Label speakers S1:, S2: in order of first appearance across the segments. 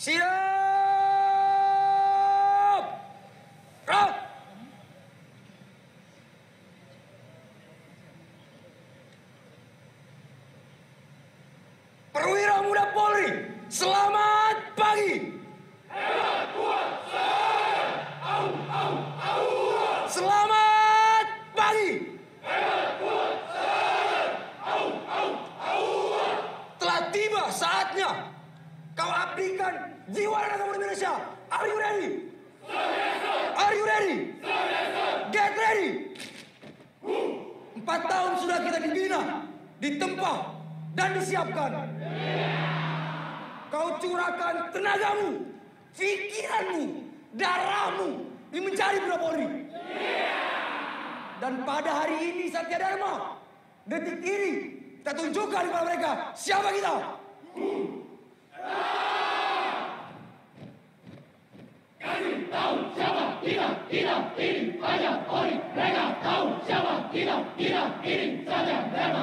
S1: Siap! Gerak! Perwira Muda Polri, selamat pagi!
S2: Hebat kuat saya! Au, au, au!
S1: Selamat pagi!
S2: Hebat kuat saya! Au, au, au!
S1: Telah tiba saatnya kau abdikan jiwa dan agama Indonesia. Are you ready? Are you ready? Get ready! 4 tahun sudah kita dibina, ditempa, dan disiapkan. Kau curahkan tenagamu, pikiranmu, darahmu di mencari Muda Polri. Dan pada hari ini Satya Dharma, detik ini kita tunjukkan kepada mereka siapa kita.
S2: Kami tahu siapa kita ini hanya Polri. Mereka tahu siapa kita ini saja Dharma.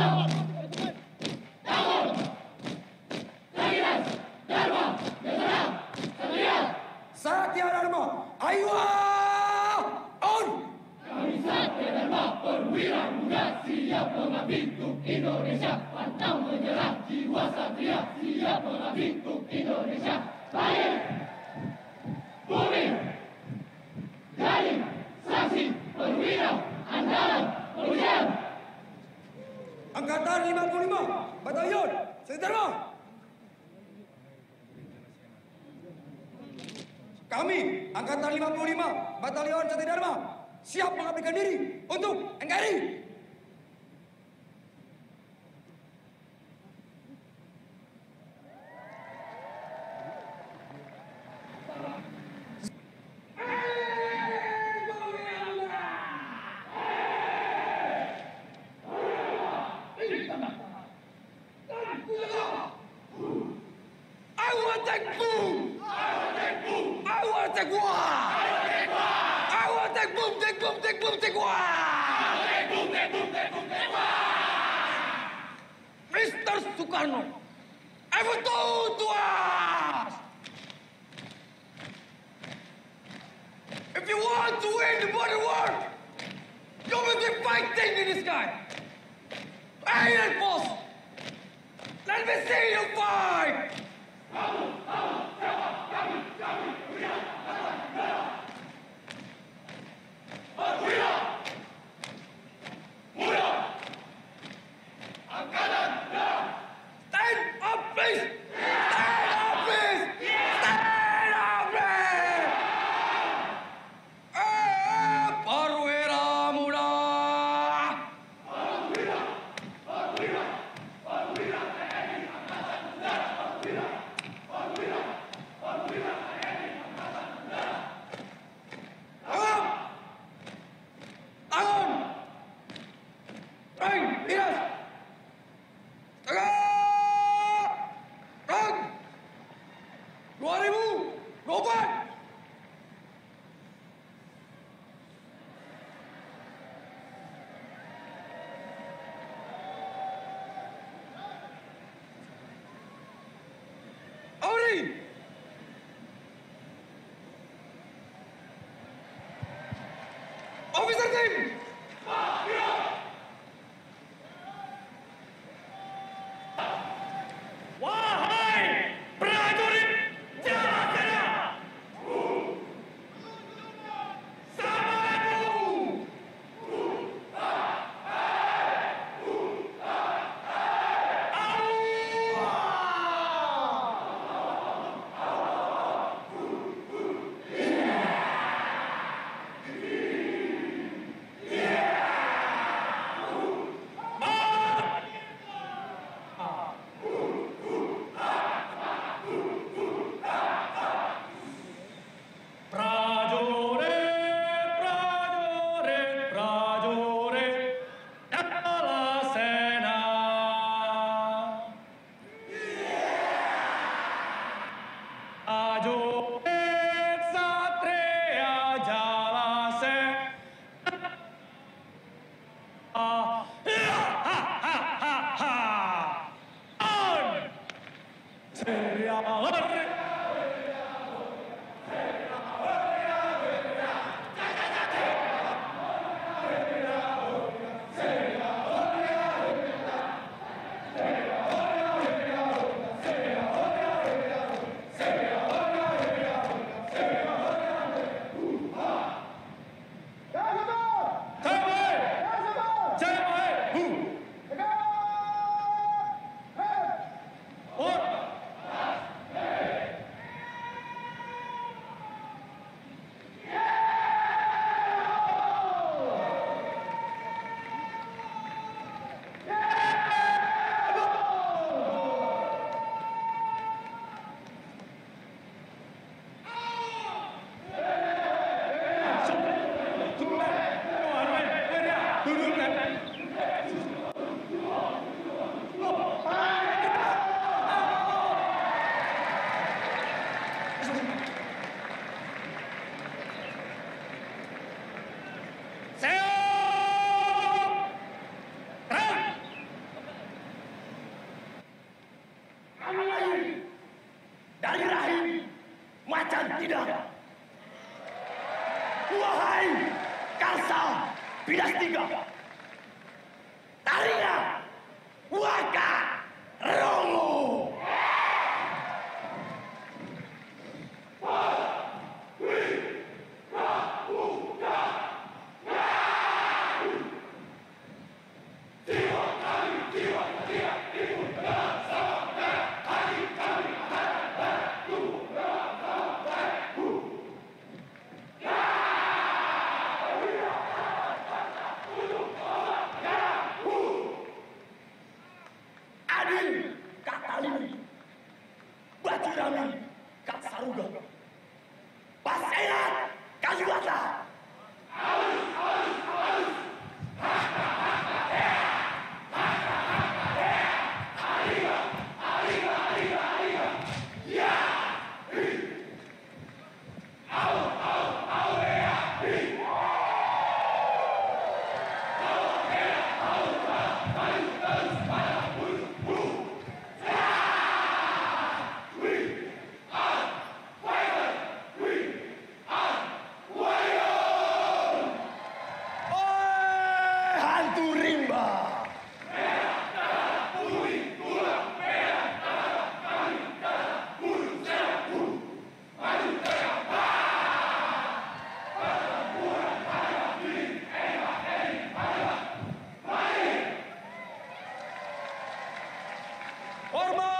S2: Namun, Rakyat Dharma, Yusra, Satria.
S1: Satya Dharma, ayo on!
S2: Kami Satya Dharma, perwira muda siap mengabdi untuk Indonesia. Pantang menyerah, jiwa Satria siap mengabdi untuk Indonesia. Baik, bumi, jadi saksi perwira andalan Polisian.
S1: Angkatan 55, Batalion Satya Dharma. Kami, Angkatan 55, Batalion Satya Dharma, siap mengabdikan diri untuk NKRI. I want that boom! I want that war! I want that boom, take boom, take boom, take war! Mr. Sukarno, ever told to us! If you want to win the modern war, you will be fighting in the sky. Hey, Air Force! Let me see you fight! Stand up, please! Stand up, please! Stand up, please! Perwira Muda! Tangan! Reng, Dinas! Tegak! Reng! 2024! Auri! Officer team!
S2: Wahai prajurit Jaya! Sabaramu!
S1: Seo! Terang!
S2: Kami lahir dari rahim macan tidak. Wahai Karsa Bidas Tiga, Taringa Waka Rongo.
S1: Hormat!